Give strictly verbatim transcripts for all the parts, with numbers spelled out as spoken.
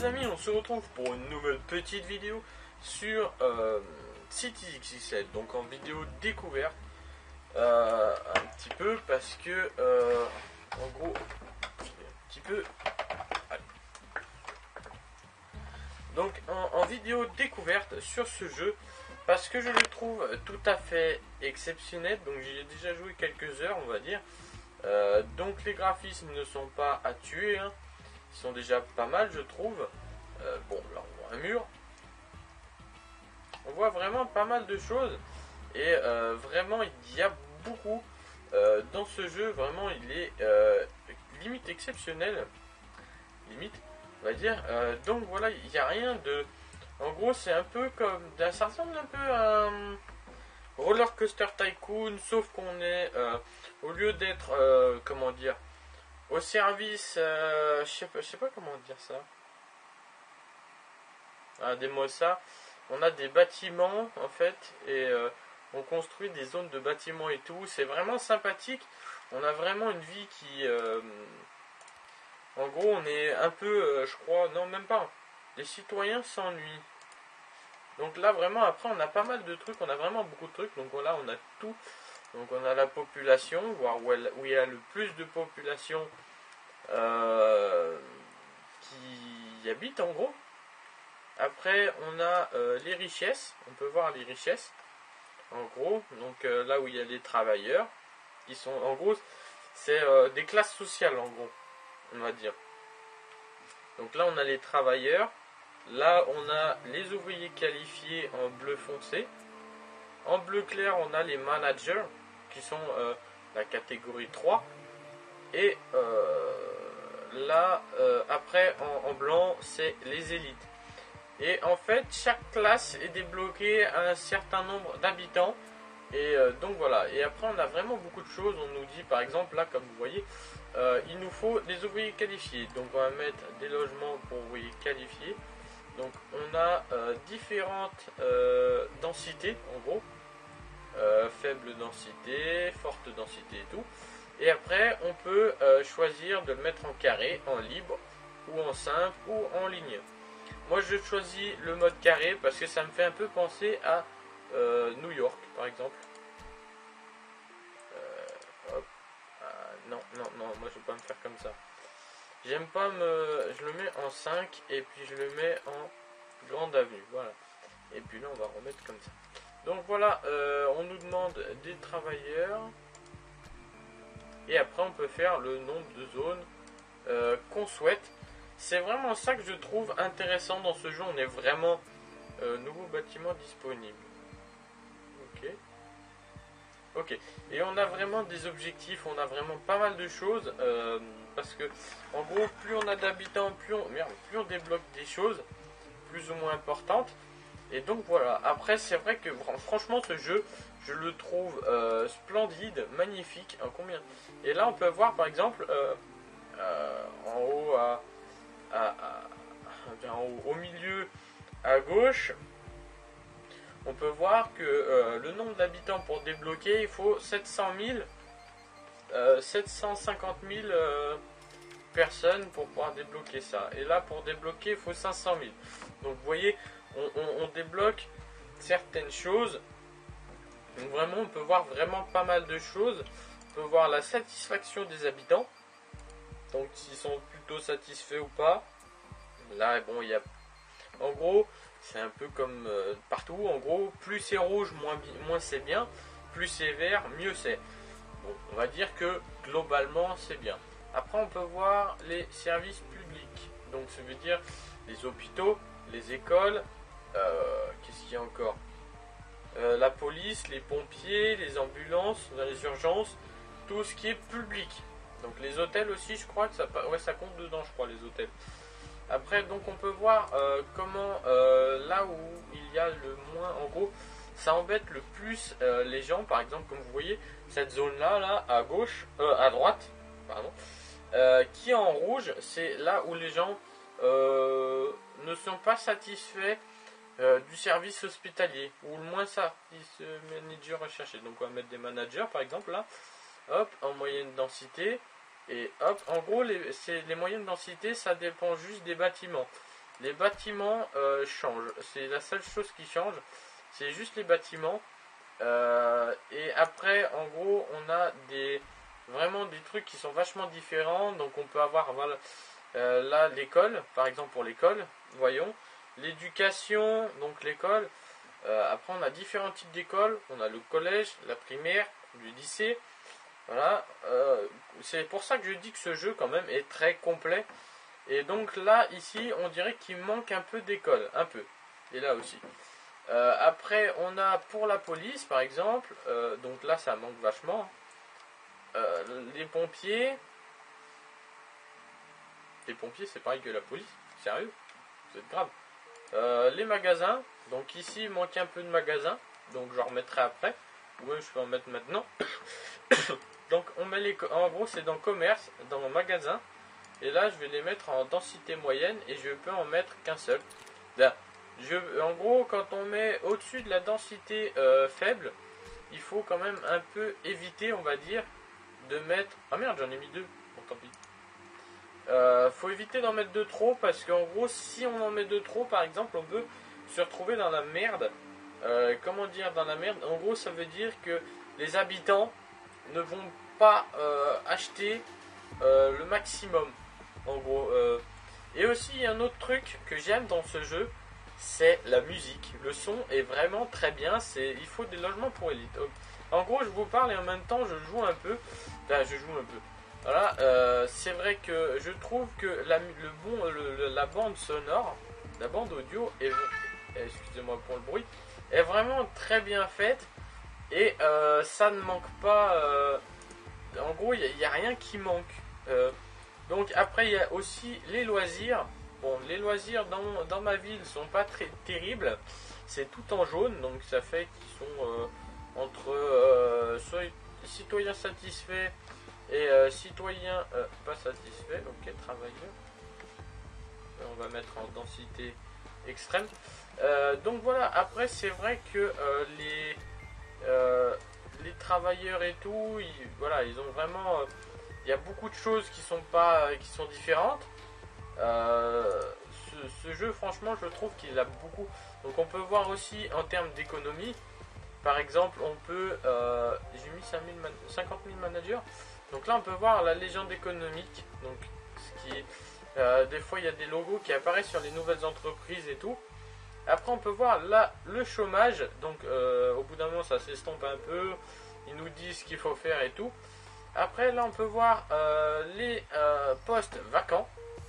amis, on se retrouve pour une nouvelle petite vidéo sur euh, Cities X X L, donc en vidéo découverte euh, un petit peu parce que euh, en gros un petit peu allez. Donc en, en vidéo découverte sur ce jeu parce que je le trouve tout à fait exceptionnel. Donc j'ai déjà joué quelques heures, on va dire. Euh, donc les graphismes ne sont pas à tuer, hein. Ils sont déjà pas mal, je trouve. Euh, bon, là on voit un mur. On voit vraiment pas mal de choses. Et euh, vraiment, il y a beaucoup euh, dans ce jeu. Vraiment, il est euh, limite exceptionnel. Limite, on va dire. Euh, donc voilà, il n'y a rien de... En gros, c'est un peu comme... Ça ressemble un peu à un Roller Coaster Tycoon. Sauf qu'on est... Euh, au lieu d'être... Euh, comment dire... Au service, euh, je sais pas, je sais pas comment dire ça. Ah, des mots ça. On a des bâtiments en fait et euh, on construit des zones de bâtiments et tout. C'est vraiment sympathique. On a vraiment une vie qui, euh, en gros, on est un peu, euh, je crois, non même pas. Les citoyens s'ennuient. Donc là vraiment après on a pas mal de trucs. On a vraiment beaucoup de trucs. Donc là on a tout. Donc on a la population, voir où, elle, où il y a le plus de population. Euh, qui y habitent en gros. Après on a euh, les richesses, on peut voir les richesses en gros, donc euh, là où il y a les travailleurs qui sont en gros c'est euh, des classes sociales en gros on va dire. Donc là on a les travailleurs, là on a les ouvriers qualifiés en bleu foncé, en bleu clair on a les managers qui sont euh, la catégorie trois et euh, là euh, après en, en blanc c'est les élites. Et en fait chaque classe est débloquée à un certain nombre d'habitants et euh, donc voilà. Et après on a vraiment beaucoup de choses. On nous dit par exemple là comme vous voyez euh, il nous faut des ouvriers qualifiés, donc on va mettre des logements pour ouvriers qualifiés. Donc on a euh, différentes euh, densités en gros, euh, faible densité, forte densité et tout. Et après on peut euh, choisir de le mettre en carré, en libre ou en simple ou en ligne. Moi je choisis le mode carré parce que ça me fait un peu penser à euh, New York par exemple. Euh, hop. Ah, non, non, non, moi je vais pas me faire comme ça. J'aime pas me... Je le mets en cinq et puis je le mets en grande avenue. Voilà. Et puis là on va remettre comme ça. Donc voilà, euh, on nous demande des travailleurs. Et après on peut faire le nombre de zones euh, qu'on souhaite. C'est vraiment ça que je trouve intéressant dans ce jeu. On est vraiment euh, nouveau bâtiment disponible. Ok. Ok. Et on a vraiment des objectifs. On a vraiment pas mal de choses. Euh, parce que en gros, plus on a d'habitants, plus on, merde, plus on débloque des choses plus ou moins importantes. Et donc voilà. Après, c'est vrai que franchement, ce jeu, je le trouve euh, splendide, magnifique. En combien? Et là, on peut voir par exemple euh, euh, en haut à À, à, bien, au, au milieu à gauche, on peut voir que euh, le nombre d'habitants pour débloquer, il faut sept cent mille, euh, sept cent cinquante mille euh, personnes pour pouvoir débloquer ça. Et là, pour débloquer, il faut cinq cent mille. Donc, vous voyez, on, on, on débloque certaines choses. Donc, vraiment, on peut voir vraiment pas mal de choses. On peut voir la satisfaction des habitants. Donc s'ils sont plutôt satisfaits ou pas. Là bon il y a. En gros c'est un peu comme euh, partout. En gros plus c'est rouge moins, moins c'est bien. Plus c'est vert mieux c'est. Bon on va dire que globalement c'est bien. Après on peut voir les services publics. Donc ça veut dire les hôpitaux, les écoles. Euh, Qu'est-ce qu'il y a encore euh, la police, les pompiers, les ambulances, dans les urgences. Tout ce qui est public. Donc les hôtels aussi je crois que ça, ouais, ça compte dedans je crois les hôtels. Après donc on peut voir euh, comment euh, là où il y a le moins en gros ça embête le plus euh, les gens. Par exemple comme vous voyez cette zone là là à gauche, euh, à droite pardon, euh, qui est en rouge, c'est là où les gens euh, ne sont pas satisfaits euh, du service hospitalier ou le moins ça ce manager recherché. Donc on va mettre des managers par exemple là. Hop, en moyenne densité. Et hop, en gros, les, les moyennes densités, ça dépend juste des bâtiments. les bâtiments euh, changent. C'est la seule chose qui change, c'est juste les bâtiments. Euh, et après, en gros, on a des vraiment des trucs qui sont vachement différents. Donc on peut avoir, voilà, euh, là l'école, par exemple pour l'école, voyons, l'éducation, donc l'école. Euh, après, on a différents types d'écoles. On a le collège, la primaire, le lycée. Voilà. Euh, c'est pour ça que je dis que ce jeu, quand même, est très complet. Et donc là, ici, on dirait qu'il manque un peu d'école. Un peu. Et là aussi. Euh, après, on a pour la police, par exemple. Euh, donc là, ça manque vachement. Euh, les pompiers. Les pompiers, c'est pareil que la police. Sérieux? C'est grave. Euh, les magasins. Donc ici, il manque un peu de magasins. Donc je remettrai après. Ouais, je peux en mettre maintenant. Donc on met les, en gros, c'est dans commerce, dans mon magasin. Et là, je vais les mettre en densité moyenne et je peux en mettre qu'un seul. Là, je, en gros, quand on met au-dessus de la densité euh, faible, il faut quand même un peu éviter, on va dire, de mettre... Ah merde, j'en ai mis deux. Bon, tant pis. Euh, faut éviter d'en mettre de trop parce qu'en gros, si on en met de trop, par exemple, on peut se retrouver dans la merde. Euh, comment dire dans la merde? En gros, ça veut dire que les habitants ne vont pas euh, acheter euh, le maximum. En gros. Euh. Et aussi, il y a un autre truc que j'aime dans ce jeu, c'est la musique. Le son est vraiment très bien. C'est, il faut des logements pour élite. En gros, je vous parle et en même temps, je joue un peu. Là, je joue un peu. Voilà, euh, c'est vrai que je trouve que la, le bon, le, la bande sonore, la bande audio, est, excusez-moi pour le bruit, est vraiment très bien faite et euh, ça ne manque pas. Euh, en gros, il n'y a, a rien qui manque. Euh, donc après, il y a aussi les loisirs. Bon, les loisirs dans, dans ma ville sont pas très terribles. C'est tout en jaune, donc ça fait qu'ils sont euh, entre euh, citoyens satisfaits et euh, citoyens euh, pas satisfaits. Ok, travailleurs. On va mettre en densité extrême. Euh, donc voilà, après c'est vrai que euh, les, euh, les travailleurs et tout, ils, voilà, ils ont vraiment... Euh, il y a beaucoup de choses qui sont, pas, qui sont différentes. Euh, ce, ce jeu, franchement, je trouve qu'il a beaucoup. Donc on peut voir aussi en termes d'économie. Par exemple, on peut... Euh, j'ai mis cinquante mille managers. Donc là, on peut voir la légende économique. Donc, ce qui est, euh, des fois, il y a des logos qui apparaissent sur les nouvelles entreprises et tout. Après, on peut voir là le chômage. Donc, euh, au bout d'un moment, ça s'estompe un peu. Ils nous disent ce qu'il faut faire et tout. Après, là, on peut voir euh, les euh, postes vacants.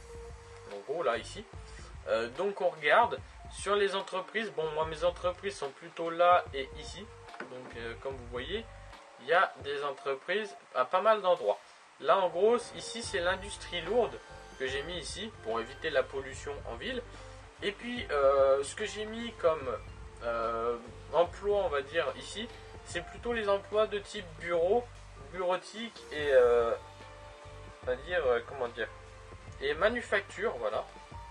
En gros, là, ici. Euh, donc, on regarde sur les entreprises. Bon, moi, mes entreprises sont plutôt là et ici. Donc, euh, comme vous voyez, il y a des entreprises à pas mal d'endroits. Là, en gros, ici, c'est l'industrie lourde que j'ai mis ici pour éviter la pollution en ville. Et puis, euh, ce que j'ai mis comme euh, emploi, on va dire, ici, c'est plutôt les emplois de type bureau, bureautique et, euh, on va dire, euh, comment dire, et manufacture, voilà.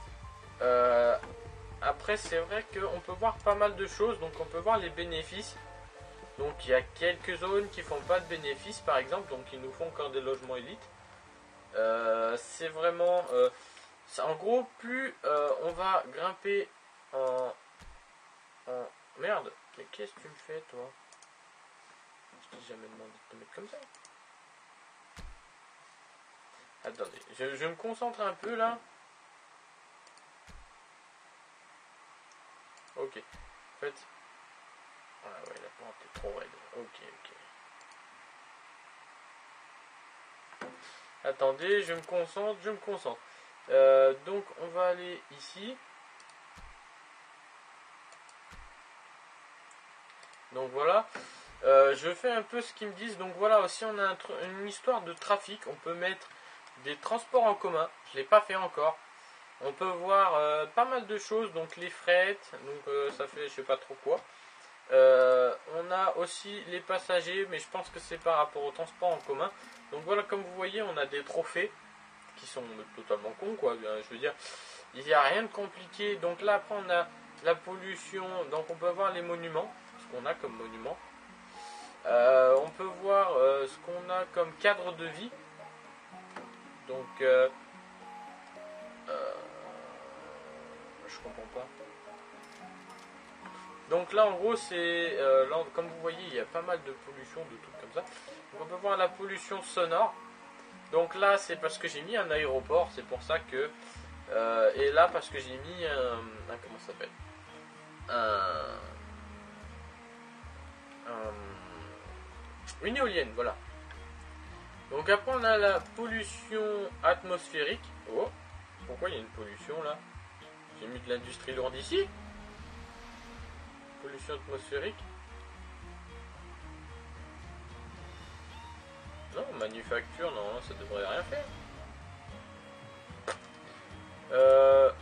Euh, après, c'est vrai qu'on peut voir pas mal de choses, donc on peut voir les bénéfices. Donc il y a quelques zones qui font pas de bénéfices, par exemple, donc ils nous font encore des logements élites. Euh, c'est vraiment... Euh, en gros, plus euh, on va grimper en, en... Merde, mais qu'est-ce que tu me fais, toi? Je t'ai jamais demandé de te mettre comme ça. Attendez, je, je me concentre un peu, là. Ok. En fait... Ah ouais, la plante est trop raide. Ok, ok. Attendez, je me concentre, je me concentre. Euh, donc on va aller ici. Donc voilà. Euh, je fais un peu ce qu'ils me disent. Donc voilà, aussi on a un une histoire de trafic. On peut mettre des transports en commun. Je ne l'ai pas fait encore. On peut voir euh, pas mal de choses. Donc les frettes. Donc euh, ça fait je sais pas trop quoi. Euh, on a aussi les passagers. Mais je pense que c'est par rapport au transport en commun. Donc voilà, comme vous voyez, on a des trophées qui sont totalement cons, quoi. Je veux dire, il n'y a rien de compliqué. Donc là, après, on a la pollution. Donc on peut voir les monuments, ce qu'on a comme monuments. Euh, on peut voir euh, ce qu'on a comme cadre de vie. Donc, euh, euh, comprends pas. Donc là en gros c'est, euh, là, comme vous voyez il y a pas mal de pollution, de trucs comme ça. Donc on peut voir la pollution sonore. Donc là c'est parce que j'ai mis un aéroport, c'est pour ça que... Euh, et là parce que j'ai mis un... un comment ça s'appelle un, un... Une éolienne, voilà. Donc après on a la pollution atmosphérique. Oh, pourquoi il y a une pollution là? J'ai mis de l'industrie lourde ici. Pollution atmosphérique. Non, manufacture, non, ça devrait rien faire. Euh...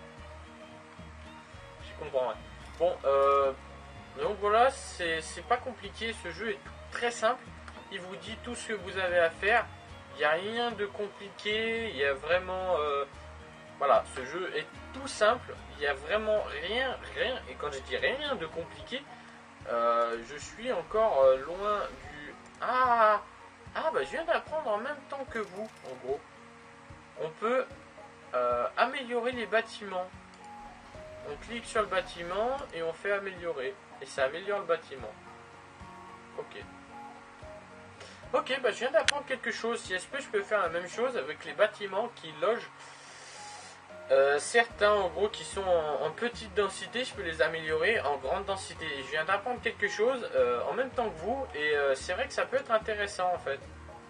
Je comprends rien. Bon, euh... donc voilà, c'est pas compliqué, ce jeu est très simple. Il vous dit tout ce que vous avez à faire. Il n'y a rien de compliqué, il y a vraiment... Euh... Voilà, ce jeu est tout simple, il n'y a vraiment rien, rien, et quand je dis rien de compliqué, euh, je suis encore euh, loin du... Ah, ah bah je viens d'apprendre en même temps que vous, en gros. On peut euh, améliorer les bâtiments. On clique sur le bâtiment et on fait améliorer, et ça améliore le bâtiment. Ok. Ok, bah je viens d'apprendre quelque chose. Si est-ce que je peux faire la même chose avec les bâtiments qui logent Euh, certains en gros qui sont en, en petite densité, je peux les améliorer en grande densité. Je viens d'apprendre quelque chose euh, en même temps que vous et euh, c'est vrai que ça peut être intéressant en fait.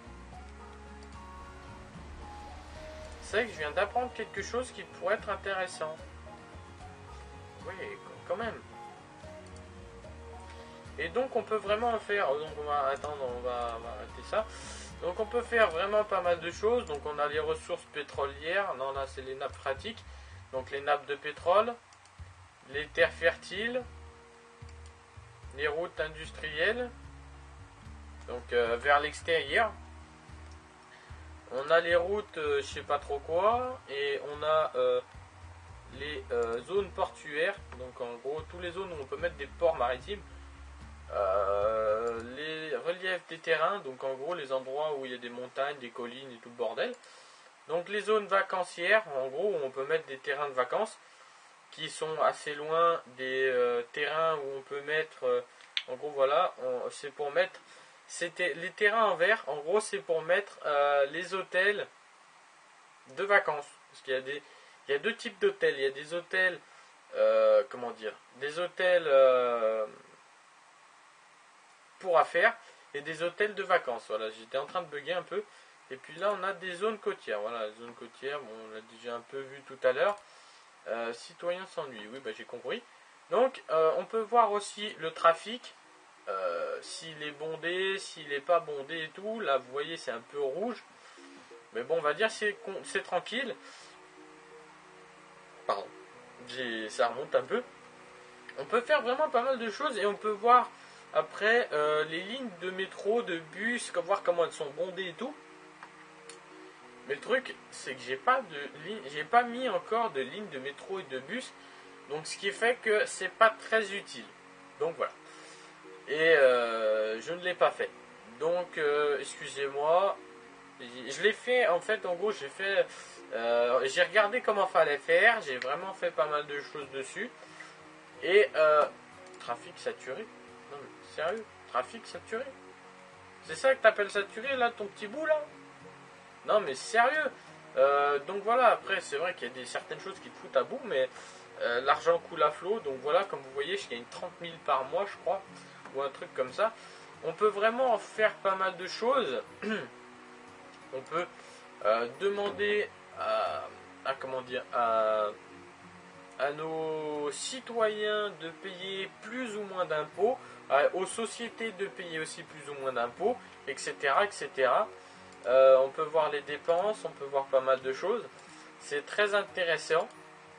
C'est vrai que je viens d'apprendre quelque chose qui pourrait être intéressant. Oui, quand même. Et donc on peut vraiment en faire. Donc on va attendre, on va, on va arrêter ça. Donc on peut faire vraiment pas mal de choses. Donc on a les ressources pétrolières. Non, là c'est les nappes phréatiques. Donc les nappes de pétrole, les terres fertiles, les routes industrielles, donc euh, vers l'extérieur. On a les routes, euh, je sais pas trop quoi, et on a euh, les euh, zones portuaires. Donc en gros, toutes les zones où on peut mettre des ports maritimes. Euh, les reliefs des terrains, donc en gros les endroits où il y a des montagnes, des collines et tout le bordel. Donc les zones vacancières, en gros où on peut mettre des terrains de vacances qui sont assez loin des euh, terrains où on peut mettre, euh, en gros voilà, c'est pour mettre c'était les terrains en vert, en gros c'est pour mettre euh, les hôtels de vacances, parce qu'il y a des il y a deux types d'hôtels, il y a des hôtels euh, comment dire, des hôtels euh, pour affaires et des hôtels de vacances. Voilà, j'étais en train de bugger un peu. Et puis là, on a des zones côtières. Voilà, les zones côtières, bon, on l'a déjà un peu vu tout à l'heure. Euh, citoyens s'ennuient, oui, bah, j'ai compris. Donc, euh, on peut voir aussi le trafic. Euh, s'il est bondé, s'il n'est pas bondé et tout. Là, vous voyez, c'est un peu rouge. Mais bon, on va dire c'est c'est tranquille. Pardon. Ça remonte un peu. On peut faire vraiment pas mal de choses et on peut voir après euh, les lignes de métro, de bus, voir comment elles sont bondées et tout. Mais le truc, c'est que j'ai pas de ligne, j'ai pas mis encore de lignes de métro et de bus, donc ce qui fait que c'est pas très utile. Donc voilà. Et euh, je ne l'ai pas fait. Donc euh, excusez-moi. Je l'ai fait en fait. En gros, j'ai fait, euh, j'ai regardé comment fallait faire. J'ai vraiment fait pas mal de choses dessus. Et euh, trafic saturé. Non mais sérieux, trafic saturé. C'est ça que t'appelles saturé là, ton petit bout là? Non mais sérieux. Euh, donc voilà, après c'est vrai qu'il y a des, certaines choses qui te foutent à bout, mais euh, l'argent coule à flot, donc voilà, comme vous voyez, je gagne trente mille par mois, je crois, ou un truc comme ça. On peut vraiment faire pas mal de choses. On peut euh, demander à, à comment dire à, à nos citoyens de payer plus ou moins d'impôts, aux sociétés de payer aussi plus ou moins d'impôts, et cetera, et cetera. Euh, on peut voir les dépenses, on peut voir pas mal de choses. C'est très intéressant.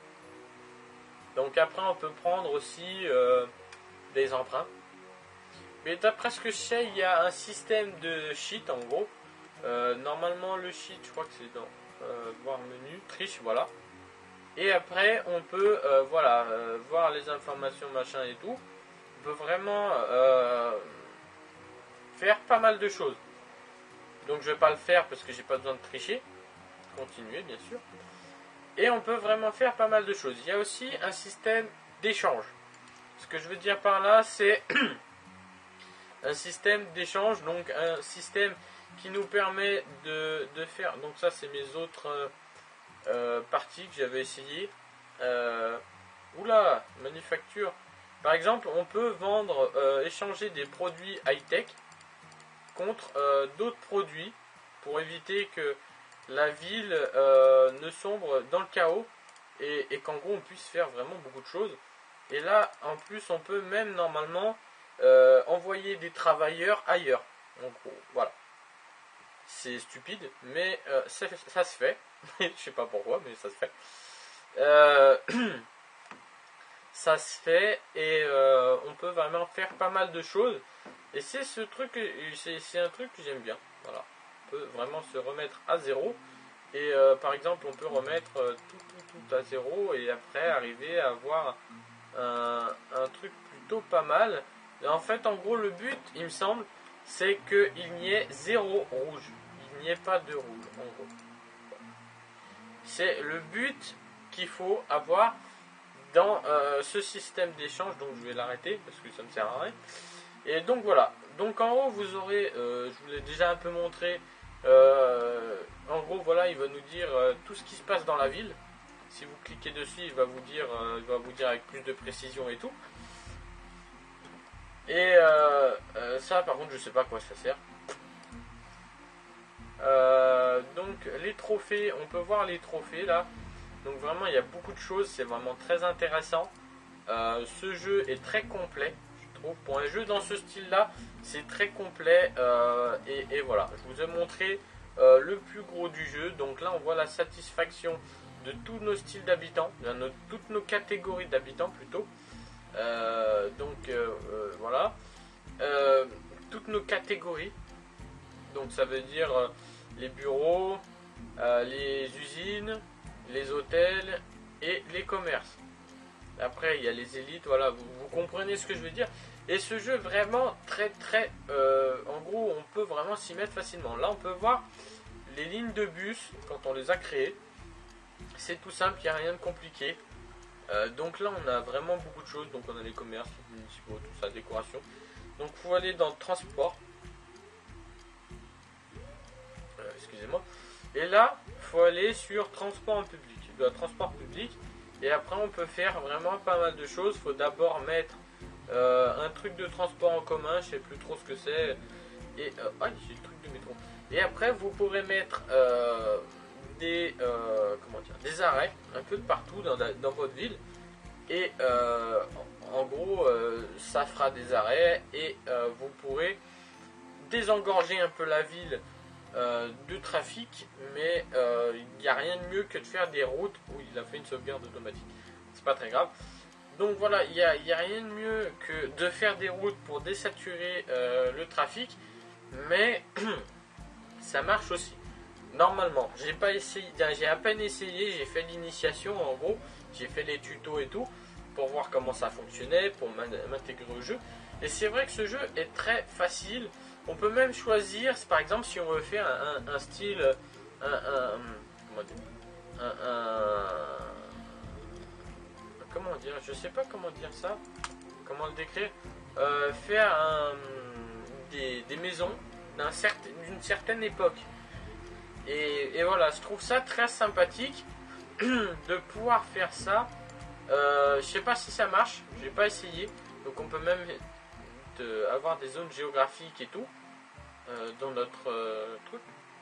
Donc après on peut prendre aussi euh, des emprunts. Mais d'après ce que je sais, il y a un système de cheat en gros. Euh, normalement le cheat, je crois que c'est dans euh, voir menu, triche, voilà. Et après on peut euh, voilà euh, voir les informations machin et tout. On peut vraiment euh, faire pas mal de choses. Donc je vais pas le faire parce que j'ai pas besoin de tricher. Continuer bien sûr. Et on peut vraiment faire pas mal de choses. Il y a aussi un système d'échange. Ce que je veux dire par là, c'est un système d'échange, donc un système qui nous permet de, de faire... Donc ça, c'est mes autres euh, euh, parties que j'avais essayé. Euh, oula, manufacture. Par exemple, on peut vendre, euh, échanger des produits high-tech contre euh, d'autres produits pour éviter que la ville euh, ne sombre dans le chaos et, et qu'en gros on puisse faire vraiment beaucoup de choses. Et là, en plus, on peut même normalement euh, envoyer des travailleurs ailleurs. En gros, voilà. C'est stupide, mais euh, ça, ça se fait. Je sais pas pourquoi, mais ça se fait. Euh, ça se fait et euh, on peut vraiment faire pas mal de choses. Et c'est ce truc, c'est un truc que j'aime bien. Voilà. On peut vraiment se remettre à zéro. Et euh, par exemple, on peut remettre euh, tout, tout, tout à zéro et après arriver à avoir un, un truc plutôt pas mal. Et en fait, en gros, le but, il me semble, c'est qu'il n'y ait zéro rouge. Il n'y ait pas de rouge, en gros. C'est le but qu'il faut avoir dans euh, ce système d'échange. Donc, je vais l'arrêter parce que ça me sert à rien. Et donc, voilà. Donc, en haut, vous aurez, euh, je vous l'ai déjà un peu montré, euh, en gros, voilà, il va nous dire euh, tout ce qui se passe dans la ville. Si vous cliquez dessus, il va vous dire, euh, il va vous dire avec plus de précision et tout. Et euh, euh, ça, par contre, je sais pas à quoi ça sert. Euh, donc, les trophées, on peut voir les trophées là. Donc, vraiment, il y a beaucoup de choses. C'est vraiment très intéressant. Euh, ce jeu est très complet, je trouve. Pour un jeu dans ce style-là, c'est très complet. Euh, et, et voilà, je vous ai montré euh, le plus gros du jeu. Donc là, on voit la satisfaction de tous nos styles d'habitants, de toutes nos catégories d'habitants plutôt. Euh, donc euh, euh, voilà, euh, toutes nos catégories. Donc ça veut dire euh, les bureaux, euh, les usines, les hôtels et les commerces. Après il y a les élites, voilà, vous, vous comprenez ce que je veux dire. Et ce jeu vraiment très très, euh, en gros on peut vraiment s'y mettre facilement. Là on peut voir les lignes de bus quand on les a créées. C'est tout simple, il n'y a rien de compliqué. Euh, donc là on a vraiment beaucoup de choses. Donc on a les commerces municipaux, tout ça, décoration. Donc il faut aller dans transport. Euh, Excusez-moi. Et là, il faut aller sur transport en public. Le transport public. Et après on peut faire vraiment pas mal de choses. Il faut d'abord mettre euh, un truc de transport en commun. Je sais plus trop ce que c'est. Et euh, ah, j'ai le truc de métro. Et après vous pourrez mettre euh, des euh, comment dire, des arrêts un peu de partout dans, dans votre ville. Et euh, en, en gros euh, ça fera des arrêts et euh, vous pourrez désengorger un peu la ville euh, de trafic. Mais il euh, n'y a rien de mieux que de faire des routes. Oui, il a fait une sauvegarde automatique, c'est pas très grave. Donc voilà, il n'y a, y a rien de mieux que de faire des routes pour désaturer euh, le trafic. Mais ça marche aussi. Normalement, j'ai pas essayé, j'ai à peine essayé, j'ai fait l'initiation en gros, j'ai fait les tutos et tout pour voir comment ça fonctionnait, pour m'intégrer au jeu. Et c'est vrai que ce jeu est très facile. On peut même choisir, par exemple, si on veut faire un, un, un style, un, un, comment dire, un, un, comment dire, je sais pas comment dire ça, comment le décrire, euh, faire un, des, des maisons d'une certain, certaine époque. Et, et voilà, je trouve ça très sympathique de pouvoir faire ça. Euh, je sais pas si ça marche, j'ai pas essayé. Donc on peut même de, avoir des zones géographiques et tout euh, dans notre euh, truc.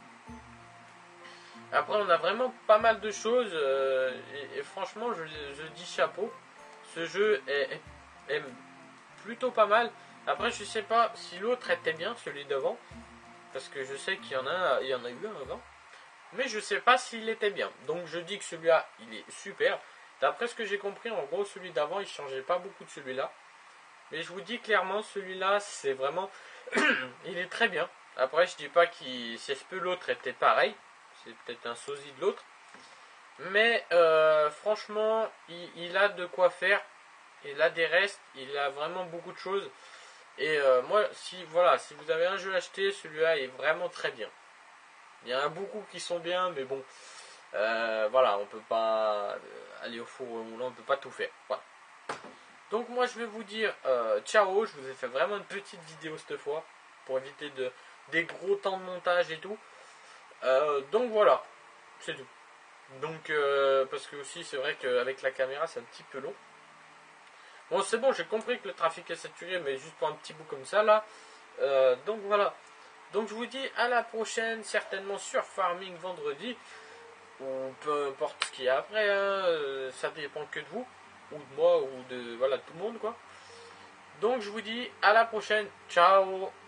Après on a vraiment pas mal de choses euh, et, et franchement je, je dis chapeau. Ce jeu est, est, est plutôt pas mal. Après je sais pas si l'autre était bien, celui d'avant, parce que je sais qu'il y en a, il y en a eu un avant. Mais je sais pas s'il était bien. Donc je dis que celui-là, il est super. D'après ce que j'ai compris, en gros, celui d'avant, il changeait pas beaucoup de celui-là. Mais je vous dis clairement, celui-là, c'est vraiment... il est très bien. Après, je dis pas qu'il... Si ce que l'autre était pareil. C'est peut-être un sosie de l'autre. Mais euh, franchement, il, il a de quoi faire. Et là, des restes, il a vraiment beaucoup de choses. Et euh, moi, si voilà, si vous avez un jeu à acheter, celui-là est vraiment très bien. Il y en a beaucoup qui sont bien, mais bon, Euh, voilà, on peut pas aller au four ou au moulin, on peut pas tout faire. Voilà. Donc moi je vais vous dire euh, ciao, je vous ai fait vraiment une petite vidéo cette fois pour éviter de, des gros temps de montage et tout. Euh, donc voilà, c'est tout. Donc euh, parce que aussi c'est vrai qu'avec la caméra c'est un petit peu long. Bon c'est bon, j'ai compris que le trafic est saturé, mais juste pour un petit bout comme ça là. Euh, donc voilà. Donc je vous dis à la prochaine, certainement sur Farming vendredi. Ou peu importe ce qu'il y a après, hein, euh, ça dépend que de vous, ou de moi, ou de voilà, tout le monde quoi. Donc je vous dis à la prochaine, ciao.